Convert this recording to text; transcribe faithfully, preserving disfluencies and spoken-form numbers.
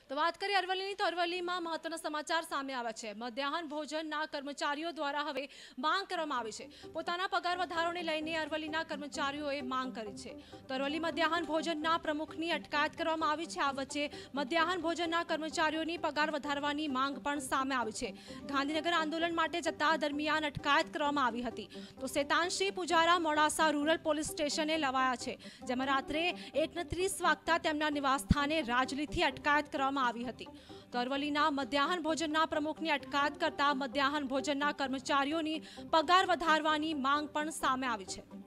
તો વાત કરીએ અરવલ્લીની તો અરવલ્લીમાં મહત્વના સમાચાર સામે આવ્યા છે। મધ્યાહન ભોજનના કર્મચારીઓ દ્વારા હવે માંગ કરવામાં આવી છે। પોતાના પગાર વધારોને લઈને અરવલ્લીના કર્મચારીઓએ માંગ કરી છે। તો અરવલ્લી મધ્યાહન ભોજનના પ્રમુખની અટકાયત કરવામાં આવી છે। આ વચ્ચે મધ્યાહન ભોજનના કર્મચારીઓની પગાર વધારવાની માંગ પણ સામે આવી છે। ગાંધીનગર આંદોલન માટે જતા દરમિયાન અટકાયત કરવામાં આવી હતી। તો શેતાનસિંહ પુજારા મોડાસા રૂરલ પોલીસ સ્ટેશને લવાયા છે, જેમાં રાત્રે એકને ત્રીસ વાગતા તેમના નિવાસસ્થાને રાજલીથી અટકાયત કરવામાં આવી હતી। તો અરવલ્લીના મધ્યાહન ભોજનના પ્રમુખની અટકાયત કરતા મધ્યાહન ભોજનના કર્મચારીઓની પગાર વધારવાની માંગ પણ સામે આવી છે।